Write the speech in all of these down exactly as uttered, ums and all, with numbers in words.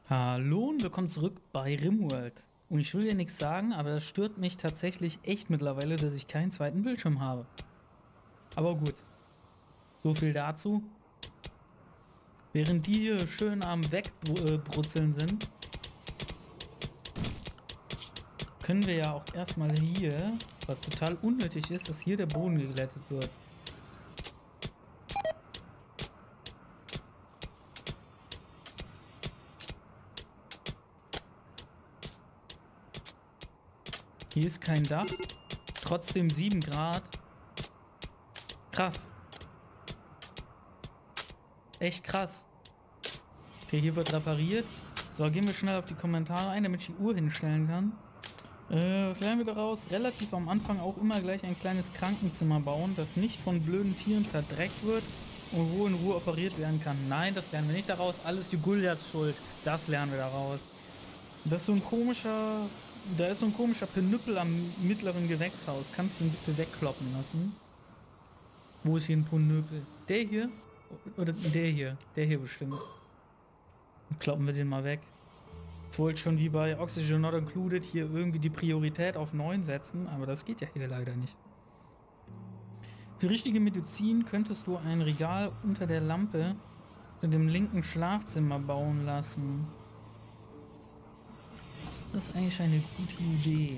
Hallo und willkommen zurück bei RimWorld. Und ich will dir nichts sagen, aber das stört mich tatsächlich echt mittlerweile, dass ich keinen zweiten Bildschirm habe. Aber gut, so viel dazu. Während die hier schön am Wegbrutzeln sind, können wir ja auch erstmal hier, was total unnötig ist, dass hier der Boden geglättet wird. Hier ist kein Dach, trotzdem sieben Grad. Krass. Echt krass. Okay, hier wird repariert. So, gehen wir schnell auf die Kommentare ein, damit ich die Uhr hinstellen kann. Äh, was lernen wir daraus? Relativ am Anfang auch immer gleich ein kleines Krankenzimmer bauen, das nicht von blöden Tieren verdreckt wird und wo in Ruhe operiert werden kann. Nein, das lernen wir nicht daraus. Alles die Goliaths Schuld. Das lernen wir daraus. Das ist so ein komischer... Da ist so ein komischer Penüppel am mittleren Gewächshaus. Kannst du ihn bitte wegkloppen lassen? Wo ist hier ein Penüppel? Der hier? Oder der hier? Der hier bestimmt. Und kloppen wir den mal weg. Jetzt wollte ich schon wie bei Oxygen Not Included hier irgendwie die Priorität auf neun setzen, aber das geht ja hier leider nicht. Für richtige Medizin könntest du ein Regal unter der Lampe in dem linken Schlafzimmer bauen lassen. Das ist eigentlich eine gute Idee.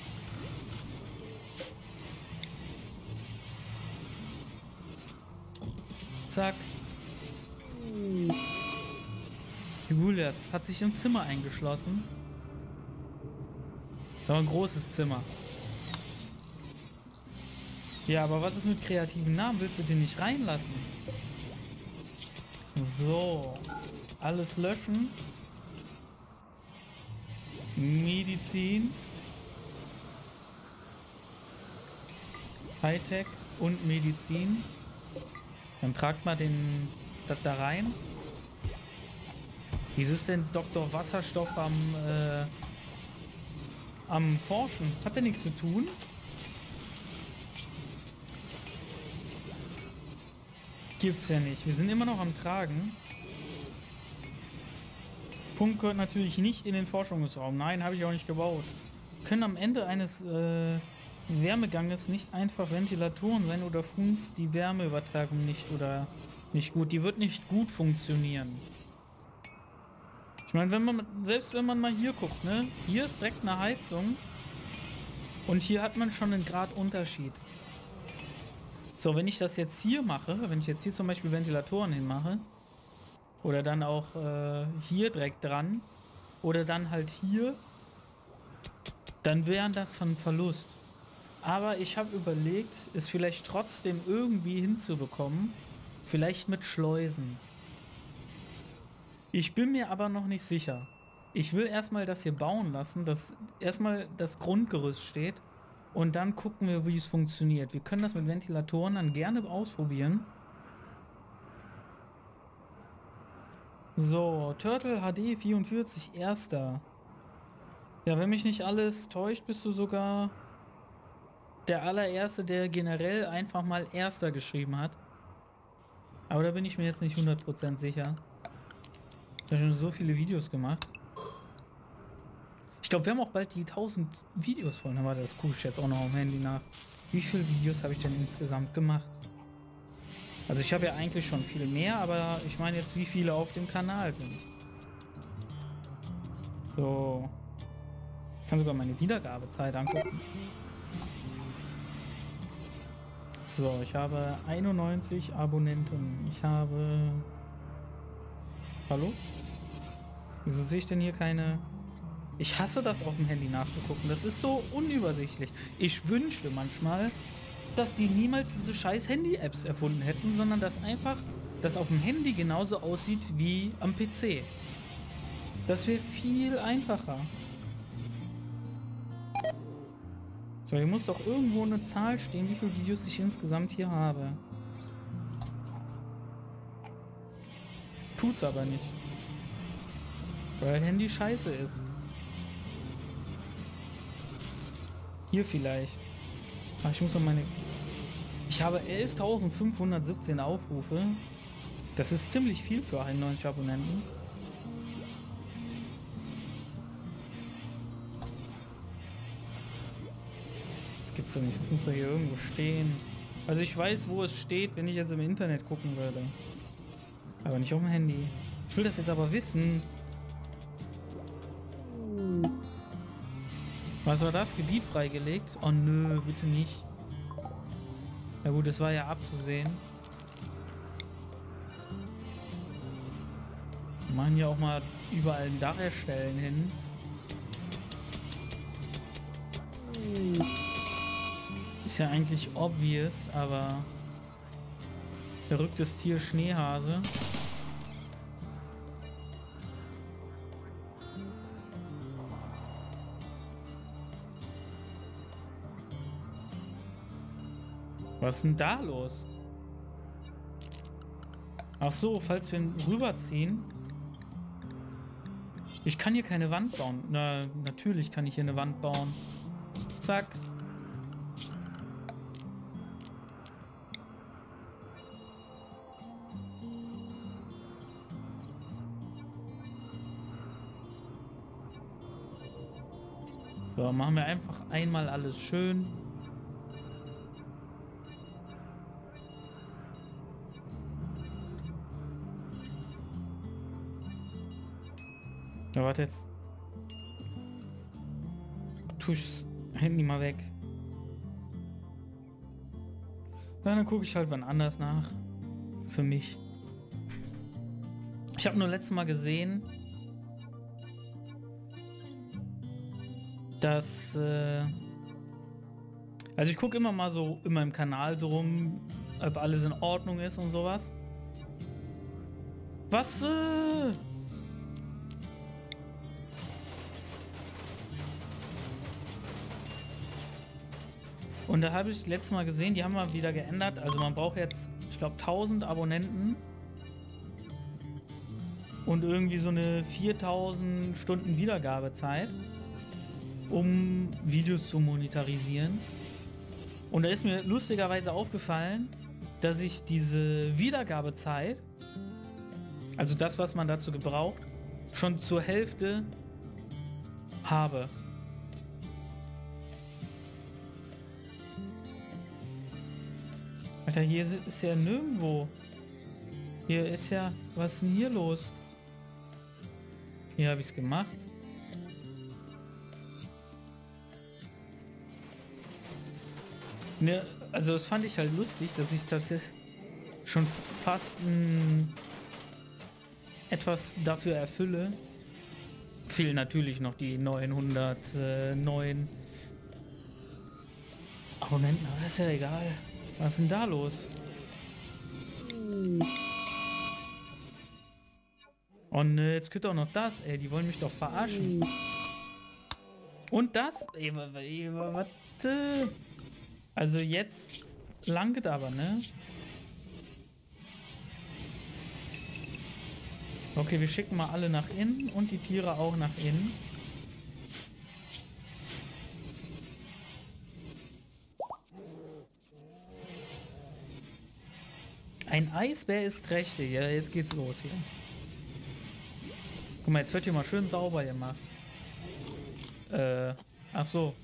Zack. Julius hat sich im Zimmer eingeschlossen. Das ist aber ein großes Zimmer. Ja, aber was ist mit kreativen Namen? Willst du den nicht reinlassen? So. Alles löschen. Medizin. Hightech und Medizin. Dann tragt mal den das da rein. Wieso ist denn Doktor Wasserstoff am äh, am Forschen? Hat er nichts zu tun? Gibt's ja nicht. Wir sind immer noch am Tragen. Funk gehört natürlich nicht in den Forschungsraum. Nein, habe ich auch nicht gebaut. Können am Ende eines äh, Wärmeganges nicht einfach Ventilatoren sein oder Funks die Wärmeübertragung nicht oder nicht gut. Die wird nicht gut funktionieren. Ich meine, wenn man, selbst wenn man mal hier guckt, ne? Hier ist direkt eine Heizung und hier hat man schon einen Grad Unterschied. So, wenn ich das jetzt hier mache, wenn ich jetzt hier zum Beispiel Ventilatoren hinmache, oder dann auch äh, hier direkt dran, oder dann halt hier, dann wären das von Verlust. Aber ich habe überlegt, es vielleicht trotzdem irgendwie hinzubekommen, vielleicht mit Schleusen. Ich bin mir aber noch nicht sicher. Ich will erstmal das hier bauen lassen, dass erstmal das Grundgerüst steht und dann gucken wir, wie es funktioniert. Wir können das mit Ventilatoren dann gerne ausprobieren. So, Turtle H D vierundvierzig, erster. Ja, wenn mich nicht alles täuscht, bist du sogar der allererste, der generell einfach mal erster geschrieben hat. Aber da bin ich mir jetzt nicht hundert Prozent sicher. Ich habe schon so viele Videos gemacht. Ich glaube, wir haben auch bald die tausend Videos voll. Aber das gucke ich jetzt auch noch am Handy nach. Wie viele Videos habe ich denn insgesamt gemacht? Also ich habe ja eigentlich schon viel mehr, aber ich meine jetzt, wie viele auf dem Kanal sind. So. Ich kann sogar meine Wiedergabezeit angucken. So, ich habe einundneunzig Abonnenten. Ich habe... Hallo? Wieso sehe ich denn hier keine... Ich hasse das auf dem Handy nachzugucken. Das ist so unübersichtlich. Ich wünschte manchmal, dass die niemals diese scheiß Handy-Apps erfunden hätten, sondern dass einfach das auf dem Handy genauso aussieht wie am P C. Das wäre viel einfacher. So, hier muss doch irgendwo eine Zahl stehen, wie viele Videos ich insgesamt hier habe. Tut's aber nicht. Weil Handy scheiße ist. Hier vielleicht. Ach, ich muss noch meine... Ich habe elftausendfünfhundertsiebzehn Aufrufe. Das ist ziemlich viel für einundneunzig Abonnenten. Gibt's doch nicht, das muss doch hier irgendwo stehen. Also ich weiß, wo es steht, wenn ich jetzt im Internet gucken würde. Aber nicht auf dem Handy. Ich will das jetzt aber wissen. Was war das? Gebiet freigelegt? Oh nö, bitte nicht. Na gut, das war ja abzusehen. Wir machen hier auch mal überall ein Dach erstellen hin. Ist ja eigentlich obvious, aber verrücktes Tier Schneehase. Was ist denn da los? Ach so, falls wir ihn rüberziehen. Ich kann hier keine Wand bauen. Na, natürlich kann ich hier eine Wand bauen. Zack. So, machen wir einfach einmal alles schön. Ja, warte jetzt. Tu ich das Handy mal weg. Ja, dann gucke ich halt wann anders nach. Für mich. Ich habe nur letztes Mal gesehen, dass... Äh also ich gucke immer mal so in meinem Kanal so rum, ob alles in Ordnung ist und sowas. Was? Äh Und da habe ich letztes Mal gesehen, die haben mal wieder geändert. Also man braucht jetzt, ich glaube, tausend Abonnenten. Und irgendwie so eine viertausend Stunden Wiedergabezeit, um Videos zu monetarisieren. Und da ist mir lustigerweise aufgefallen, dass ich diese Wiedergabezeit, also das, was man dazu gebraucht, schon zur Hälfte habe. Alter, hier ist ja nirgendwo. Hier ist ja... Was ist denn hier los? Hier habe ich es gemacht. Ne, also das fand ich halt lustig, dass ich tatsächlich schon fast ein etwas dafür erfülle. Fehlen natürlich noch die neunhundertneun Abonnenten, aber ist ja egal. Was ist denn da los? Und äh, jetzt kriegt auch noch das, ey, die wollen mich doch verarschen. Und das? Ey, ey, warte. Also jetzt langt aber, ne? Okay, wir schicken mal alle nach innen und die Tiere auch nach innen. Ein Eisbär ist trächtig. Ja, jetzt geht's los hier. Guck mal, jetzt wird hier mal schön sauber gemacht. Äh, ach so.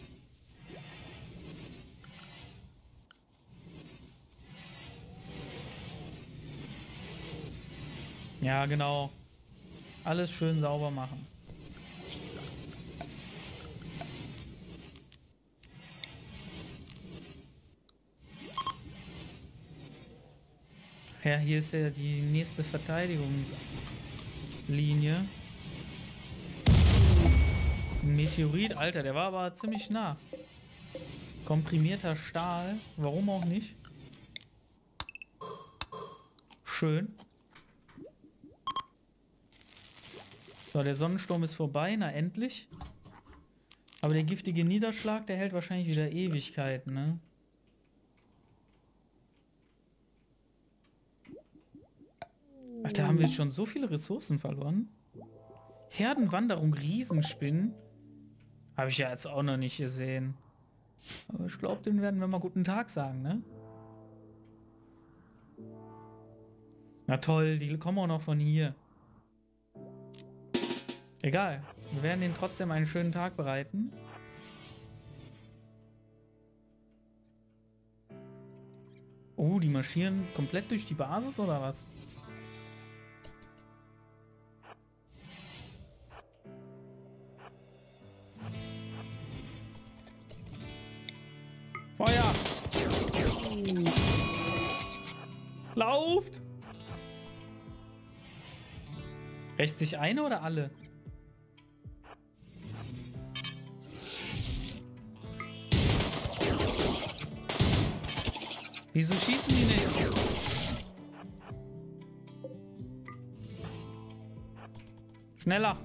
Ja, genau. Alles schön sauber machen. Ja, hier ist ja die nächste Verteidigungslinie. Ein Meteorit, Alter, der war aber ziemlich nah. Komprimierter Stahl, warum auch nicht? Schön. So, der Sonnensturm ist vorbei, na endlich. Aber der giftige Niederschlag, der hält wahrscheinlich wieder Ewigkeiten, ne? Alter, haben wir schon so viele Ressourcen verloren? Herdenwanderung, Riesenspinnen. Habe ich ja jetzt auch noch nicht gesehen. Aber ich glaube, den werden wir mal guten Tag sagen, ne? Na toll, die kommen auch noch von hier. Egal, wir werden ihnen trotzdem einen schönen Tag bereiten. die marschieren komplett durch die Basis oder was? Feuer! Lauft! Rächt sich eine oder alle? Wieso schießen die nicht? Schneller!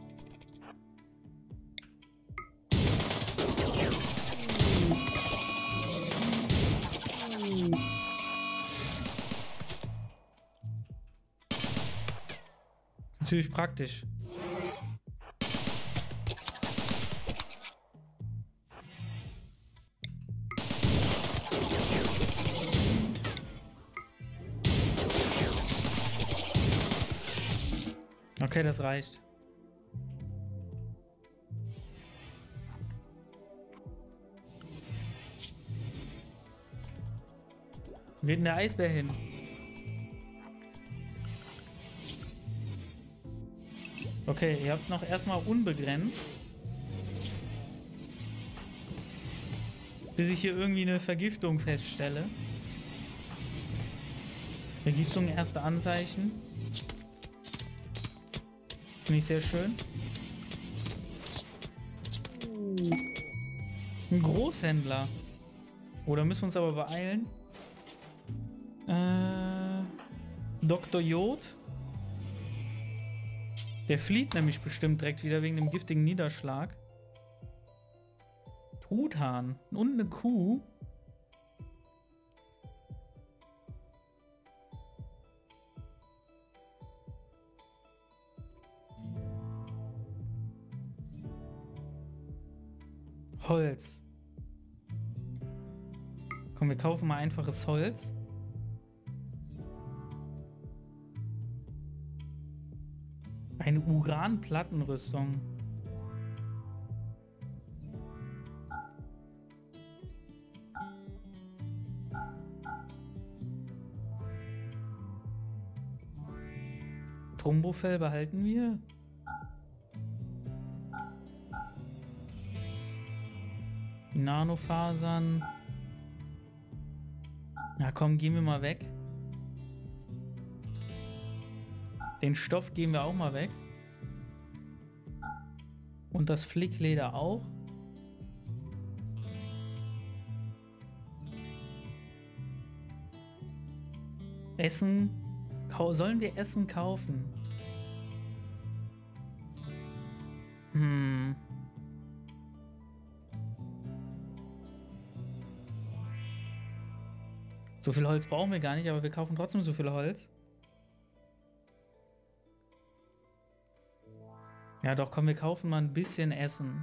Natürlich praktisch. Okay, das reicht. Wo geht denn der Eisbär hin? Okay, ihr habt noch erstmal unbegrenzt. Bis ich hier irgendwie eine Vergiftung feststelle. Vergiftung, erste Anzeichen. Ist nicht sehr schön. Ein Großhändler. Oh, da müssen wir uns aber beeilen. Äh, Doktor Jod. Der flieht nämlich bestimmt direkt wieder wegen dem giftigen Niederschlag. Truthahn und eine Kuh. Holz. Komm, wir kaufen mal einfaches Holz. Eine Uran-Plattenrüstung. Trumbofell behalten wir. Die Nanofasern. Na komm, gehen wir mal weg. Den Stoff geben wir auch mal weg. Und das Flickleder auch. Essen. Sollen wir Essen kaufen? Hm. So viel Holz brauchen wir gar nicht, aber wir kaufen trotzdem so viel Holz. Ja doch, komm, wir kaufen mal ein bisschen Essen.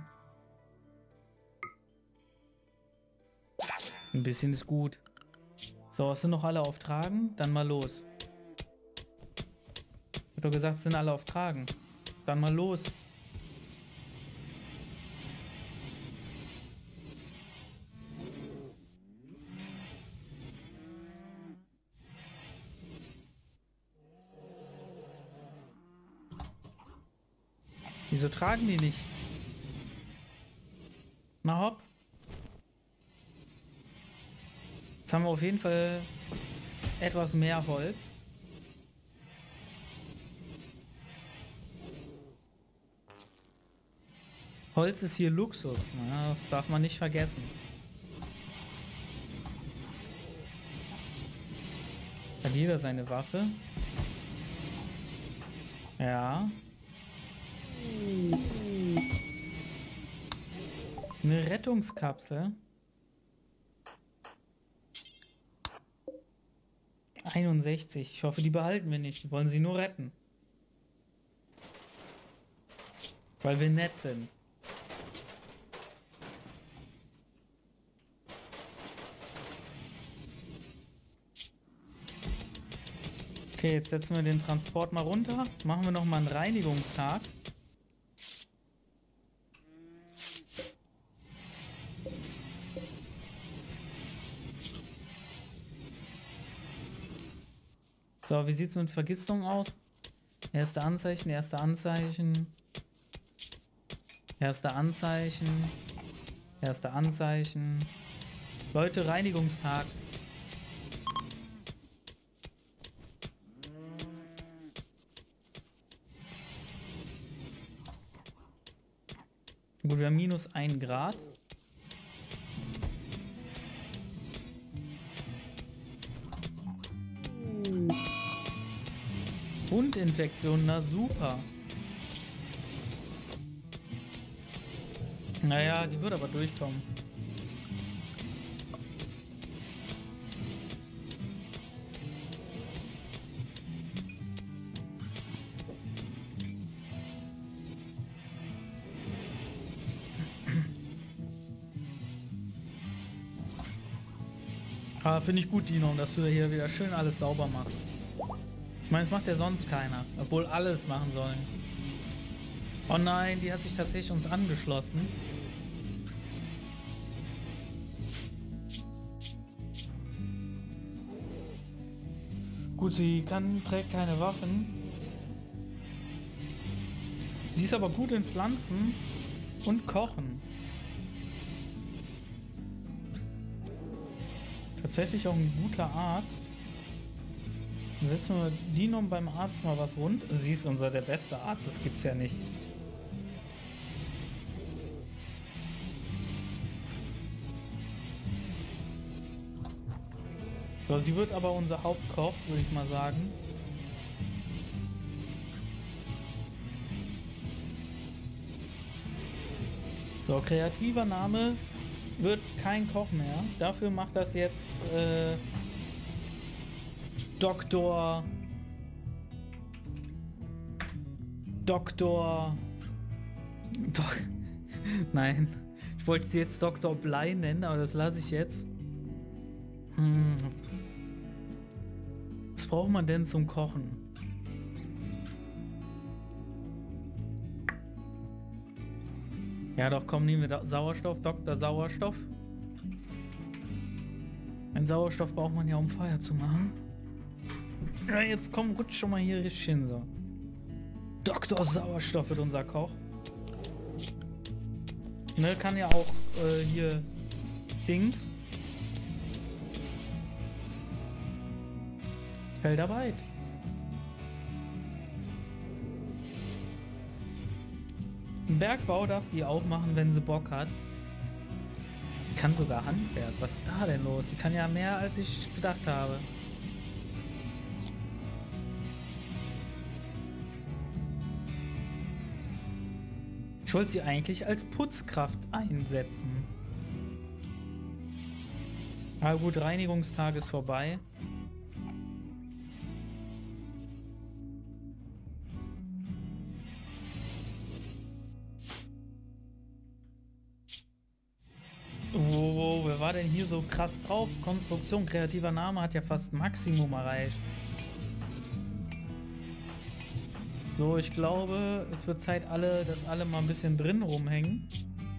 Ein bisschen ist gut. So, was sind noch alle auf Tragen? Dann mal los. Ich hab doch gesagt, sind alle auf Tragen. Dann mal los. Wieso tragen die nicht? Na hopp. Jetzt haben wir auf jeden Fall etwas mehr Holz. Holz ist hier Luxus. Ja, das darf man nicht vergessen. Hat jeder seine Waffe? Ja. Eine Rettungskapsel. einundsechzig. Ich hoffe, die behalten wir nicht. Wir wollen sie nur retten. Weil wir nett sind. Okay, jetzt setzen wir den Transport mal runter. Machen wir noch mal einen Reinigungstag. So, wie sieht's mit Vergistung aus? Erste Anzeichen, erste Anzeichen. Erste Anzeichen. Erste Anzeichen. Leute, Reinigungstag. Gut, wir haben minus ein Grad. Wundinfektion, na super. Naja, die wird aber durchkommen. Ah, finde ich gut, Dino, dass du hier wieder schön alles sauber machst. Ich meine, das macht ja sonst keiner, obwohl alles machen sollen. Oh nein, die hat sich tatsächlich uns angeschlossen. Gut, sie kann, trägt keine Waffen. Sie ist aber gut in Pflanzen und Kochen. Tatsächlich auch ein guter Arzt. Dann setzen wir Dino beim Arzt mal was rund. Sie ist unser der beste Arzt, das gibt's ja nicht. So, sie wird aber unser Hauptkoch, würde ich mal sagen. So, kreativer Name wird kein Koch mehr. Dafür macht das jetzt äh, Doktor Doktor Dok Nein, ich wollte sie jetzt Doktor Blei nennen, aber das lasse ich jetzt. Hm. Was braucht man denn zum Kochen? Ja doch, komm, nehmen wir da Sauerstoff, Doktor Sauerstoff. Ein Sauerstoff braucht man ja, um Feuer zu machen. Ja, jetzt komm, rutsch schon mal hier richtig hin, so. Doktor Sauerstoff wird unser Koch. Ne, kann ja auch äh, hier Dings. Feldarbeit. Bergbau darf sie auch machen, wenn sie Bock hat. Kann sogar Handwerk. Was ist da denn los? Die kann ja mehr, als ich gedacht habe. Ich wollte sie eigentlich als Putzkraft einsetzen. Aber gut, Reinigungstag ist vorbei. Wow, wer war denn hier so krass drauf? Konstruktion, kreativer Name hat ja fast Maximum erreicht. So, ich glaube, es wird Zeit, alle, dass alle mal ein bisschen drin rumhängen.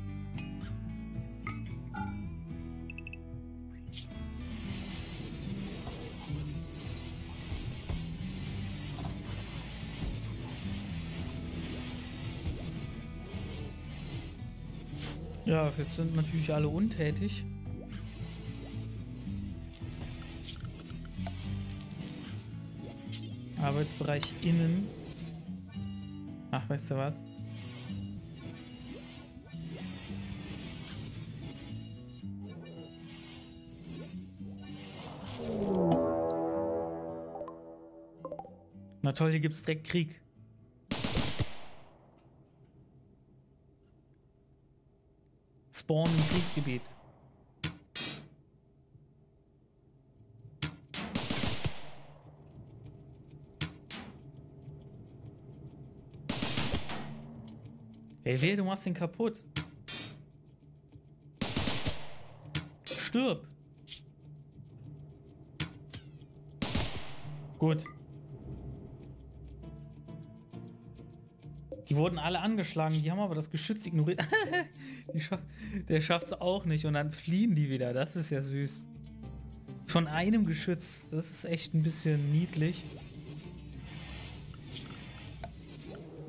Ja, jetzt sind natürlich alle untätig. Arbeitsbereich innen. Ach, weißt du was? Na toll, hier gibt's direkt Krieg. Spawn im Kriegsgebiet. Ey, weh, du machst ihn kaputt. Stirb. Gut. Die wurden alle angeschlagen, die haben aber das Geschütz ignoriert. scha der schafft es auch nicht und dann fliehen die wieder, das ist ja süß. Von einem Geschütz, das ist echt ein bisschen niedlich.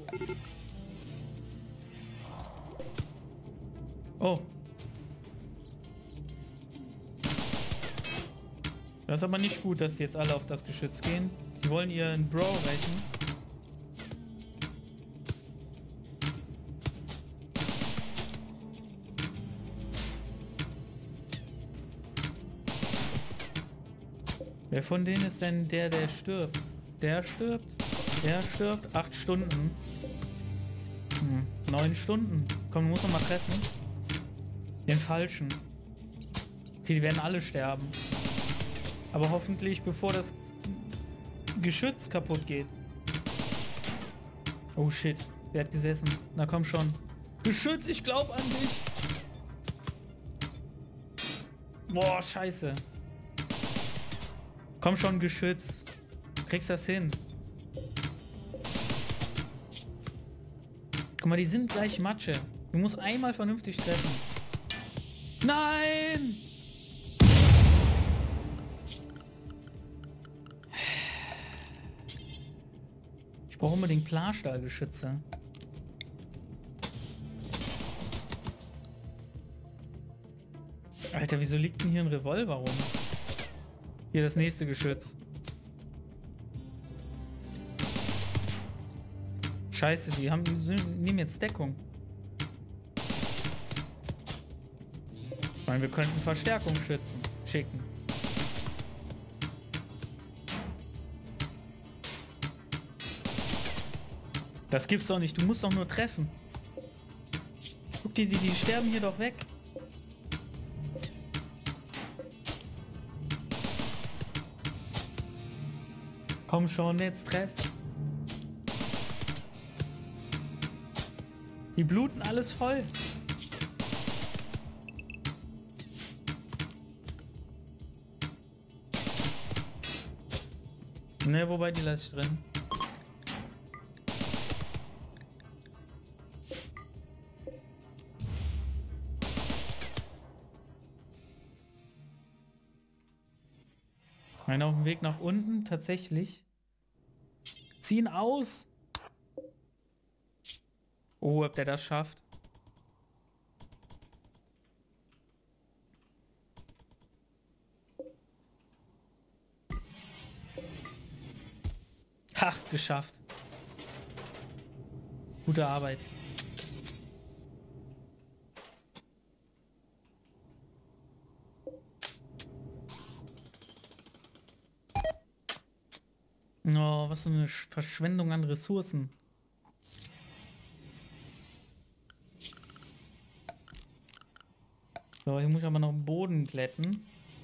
Oh. Das ist aber nicht gut, dass die jetzt alle auf das Geschütz gehen. Die wollen ihren Bro rächen. Wer von denen ist denn der, der stirbt? Der stirbt? Der stirbt? Acht Stunden. Hm, neun Stunden. Komm, du musst noch mal treffen. Den falschen. Okay, die werden alle sterben. Aber hoffentlich bevor das Geschütz kaputt geht. Oh shit, wer hat gesessen? Na komm schon. Geschütz, ich glaub an dich. Boah, scheiße. Komm schon, Geschütz. Kriegst das hin. Guck mal, die sind gleich Matsche. Du musst einmal vernünftig treffen. Nein! Ich brauche unbedingt Klarstahlgeschütze. Alter, wieso liegt denn hier ein Revolver rum? Hier das nächste Geschütz. Scheiße, die haben, die nehmen jetzt Deckung. Ich meine, wir könnten Verstärkung schützen, schicken. Das gibt's doch nicht, du musst doch nur treffen. Guck dir, die, die sterben hier doch weg. Komm schon, jetzt treff. Die bluten alles voll. Ne, wobei, die lasse ich drin. Ich meine, auf dem Weg nach unten tatsächlich. Ziehen aus. Oh, ob der das schafft. Ha, geschafft. Gute Arbeit. Oh, was für eine Verschwendung an Ressourcen. So, hier muss ich aber noch Boden glätten.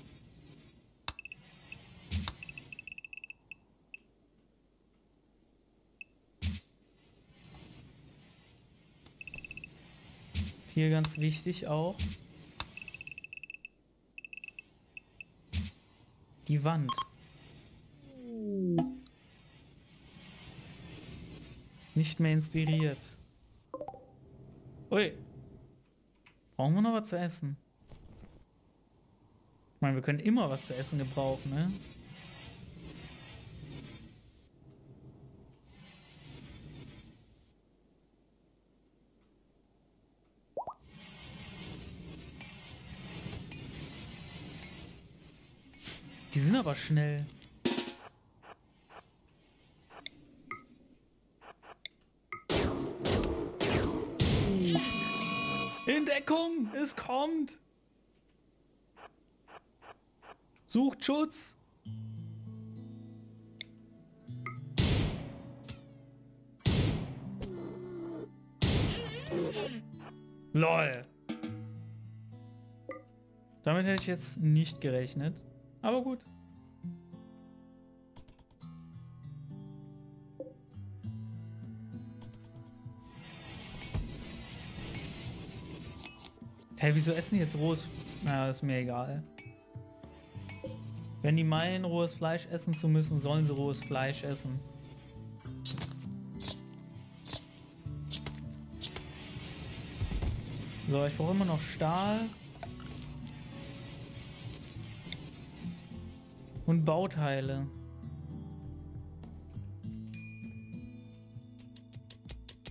Hier ganz wichtig auch. Die Wand. Nicht mehr inspiriert. Ui. Brauchen wir noch was zu essen? Ich meine, wir können immer was zu essen gebrauchen, ne? Die sind aber schnell. In Deckung! Es kommt! Sucht Schutz! LOL! Damit hätte ich jetzt nicht gerechnet. Aber gut. Hey, wieso essen die jetzt rohes? Na, ist mir egal. Wenn die meinen, rohes Fleisch essen zu müssen, sollen sie rohes Fleisch essen. So, ich brauche immer noch Stahl. Und Bauteile.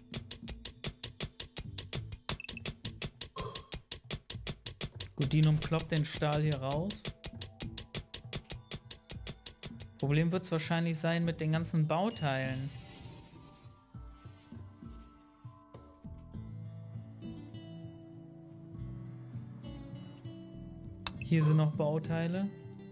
Gut, Dinum kloppt den Stahl hier raus. Problem wird es wahrscheinlich sein mit den ganzen Bauteilen. Hier sind noch Bauteile.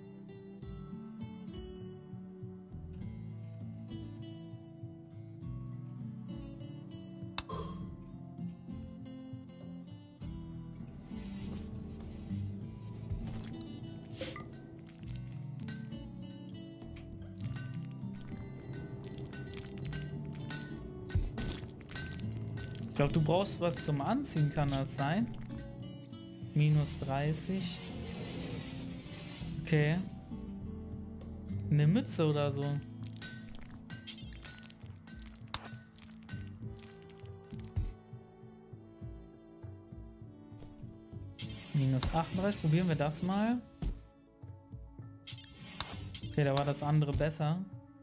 Ich glaube, du brauchst was zum Anziehen, kann das sein? Minus dreißig. Okay. Eine Mütze oder so. Minus achtunddreißig. Probieren wir das mal. Okay, da war das andere besser.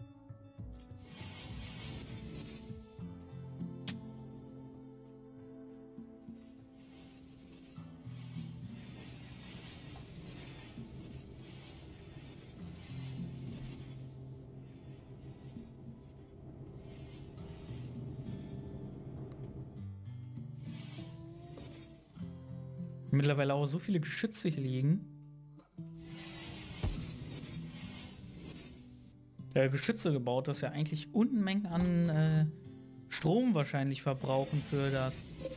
Mittlerweile auch so viele Geschütze hier liegen. Äh, Geschütze gebaut, dass wir eigentlich Unmengen an äh, Strom wahrscheinlich verbrauchen für das.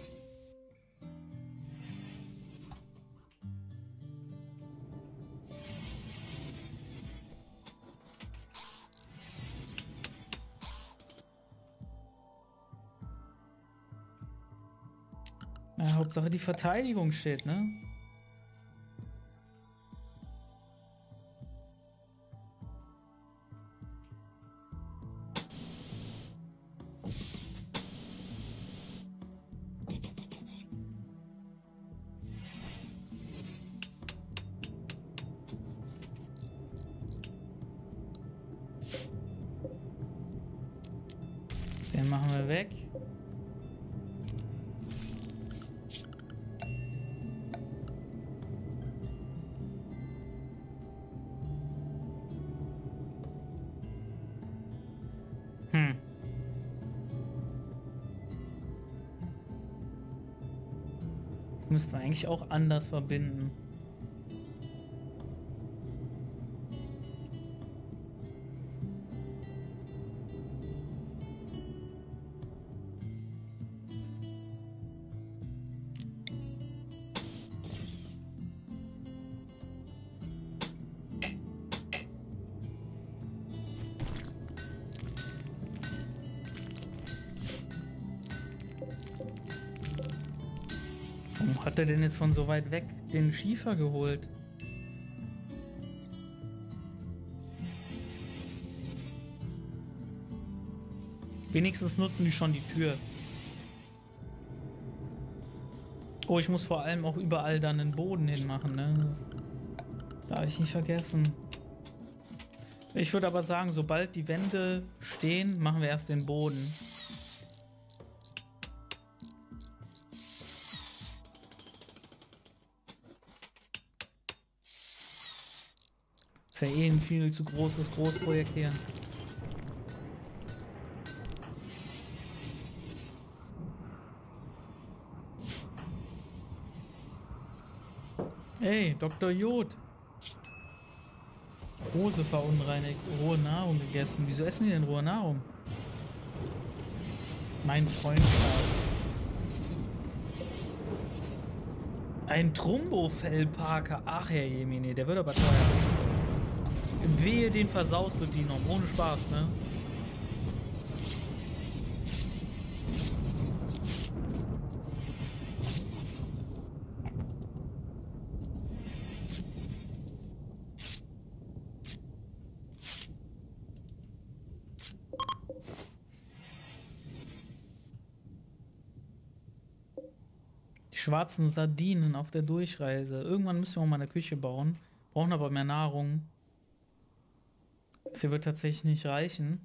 Ja, Hauptsache die Verteidigung steht, ne? Den machen wir weg. Hm. Das müssten wir eigentlich auch anders verbinden. Warum hat er denn jetzt von so weit weg den Schiefer geholt? Wenigstens nutzen die schon die Tür. Oh, ich muss vor allem auch überall dann den Boden hinmachen, ne? Das darf ich nicht vergessen. Ich würde aber sagen, sobald die Wände stehen, machen wir erst den Boden. Ist ja eh ein viel zu großes Großprojekt hier. Ey, Doktor Jod. Hose verunreinigt, rohe Nahrung gegessen. Wieso essen die denn rohe Nahrung? Mein Freund starb. Ein Trumbofellparker. Ach Herr Jemine, der wird aber teuer. Wehe, den versaust du, Dinum. Ohne Spaß, ne? Die schwarzen Sardinen auf der Durchreise. Irgendwann müssen wir auch mal eine Küche bauen. Brauchen aber mehr Nahrung. Das hier wird tatsächlich nicht reichen.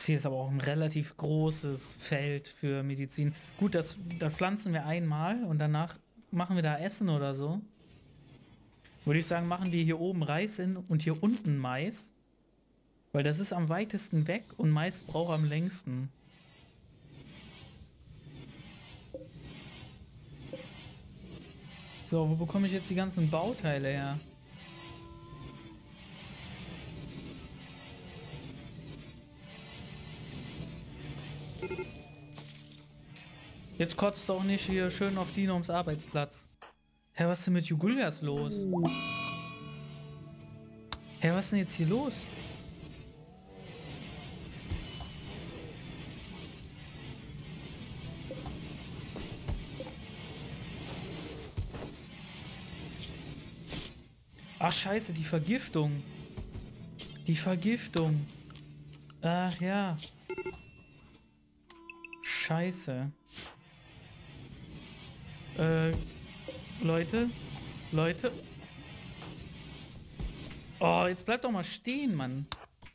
Das hier ist aber auch ein relativ großes Feld für Medizin. Gut, das, da pflanzen wir einmal und danach machen wir da Essen oder so. Würde ich sagen, machen wir hier oben Reis hin und hier unten Mais. Weil das ist am weitesten weg und Mais braucht am längsten. So, wo bekomme ich jetzt die ganzen Bauteile her? Jetzt kotzt doch nicht hier schön auf Dinoms Arbeitsplatz. Hä, was ist denn mit Jugulgas los? Hä, was ist denn jetzt hier los? Ach scheiße, die Vergiftung. Die Vergiftung. Ach ja. Scheiße. Äh, Leute? Leute? Oh, jetzt bleibt doch mal stehen, Mann.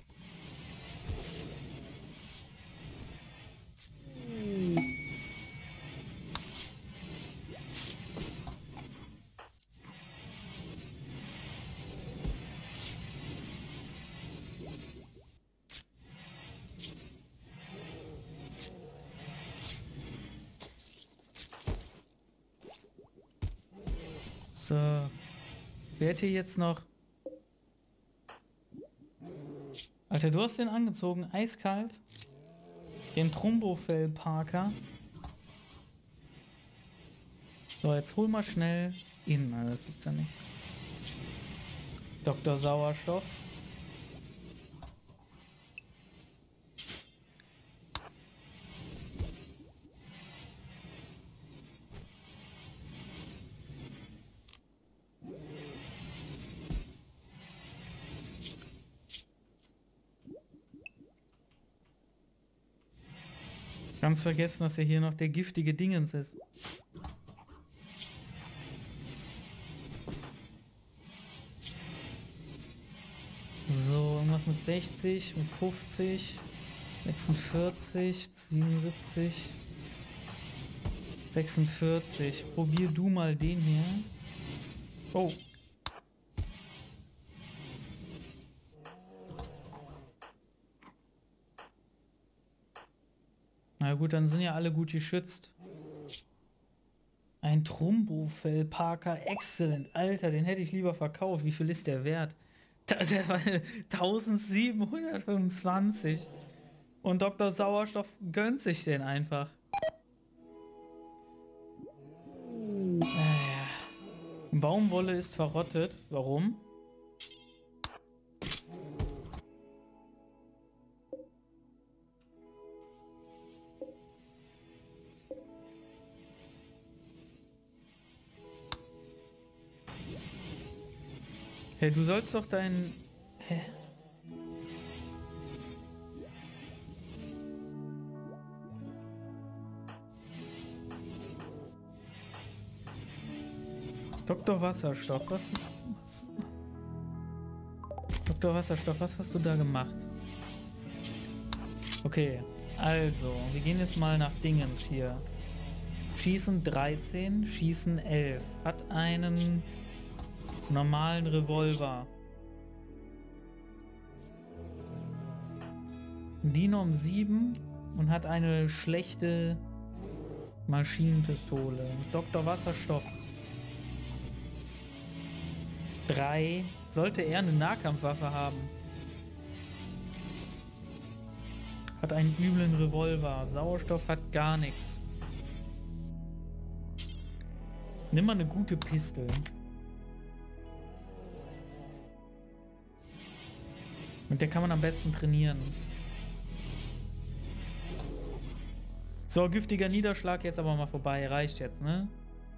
So. Wer hat hier jetzt noch... Alter, du hast den angezogen, eiskalt. Den Trombofell Parker. So, jetzt hol mal schnell ihn. Na, das gibt's ja nicht. Doktor Sauerstoff. Ganz vergessen, dass ja hier noch der giftige Dingens ist. So, irgendwas mit sechzig, mit fünfzig, sechsundvierzig, siebenundsiebzig, sechsundvierzig. Probier du mal den hier. Oh. Na gut, dann sind ja alle gut geschützt. Ein Trombofell Parker, excellent. Alter, den hätte ich lieber verkauft. Wie viel ist der wert? Der war eintausendsiebenhundertfünfundzwanzig. Und Doktor Sauerstoff gönnt sich den einfach. Naja. Baumwolle ist verrottet. Warum? Hey, du sollst doch dein... Hä? Doktor Wasserstoff, was, was? Doktor Wasserstoff, was hast du da gemacht? Okay, also, wir gehen jetzt mal nach Dingens hier. Schießen dreizehn, Schießen elf. Hat einen... normalen Revolver. Dinom sieben und hat eine schlechte Maschinenpistole. Doktor Wasserstoff drei. Sollte er eine Nahkampfwaffe haben. Hat einen üblen Revolver. Sauerstoff hat gar nichts. Nimm mal eine gute Pistole. Mit der kann man am besten trainieren. So, giftiger Niederschlag jetzt aber mal vorbei. Reicht jetzt, ne?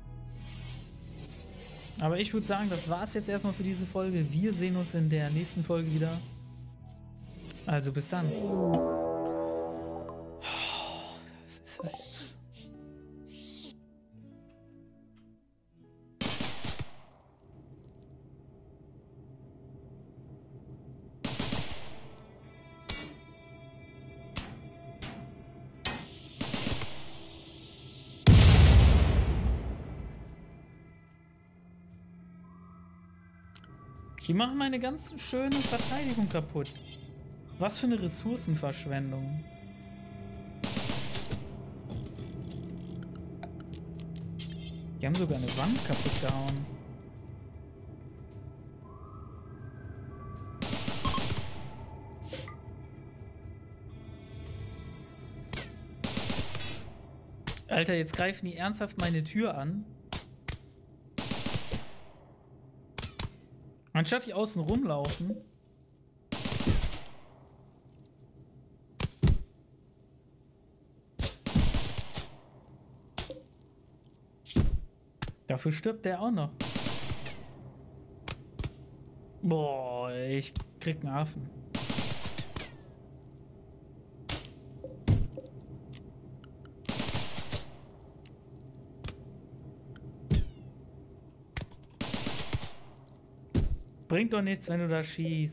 Aber ich würde sagen, das war's jetzt erstmal für diese Folge. Wir sehen uns in der nächsten Folge wieder. Also bis dann. Das ist halt... Die machen meine ganz schöne Verteidigung kaputt. Was für eine Ressourcenverschwendung. Die haben sogar eine Wand kaputt gehauen. Alter, jetzt greifen die ernsthaft meine Tür an. Anstatt die außen rumlaufen. Dafür stirbt der auch noch. Boah, ich krieg einen Affen. Bringt doch nichts, wenn du da schießt.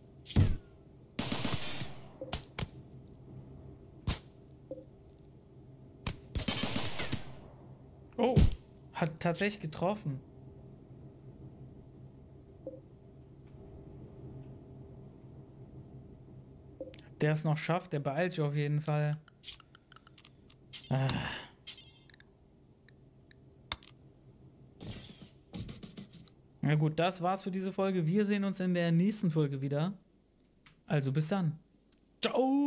Oh, hat tatsächlich getroffen. Der es noch schafft, der beeilt sich auf jeden Fall. Ah. Na gut, das war's für diese Folge. Wir sehen uns in der nächsten Folge wieder. Also bis dann. Ciao!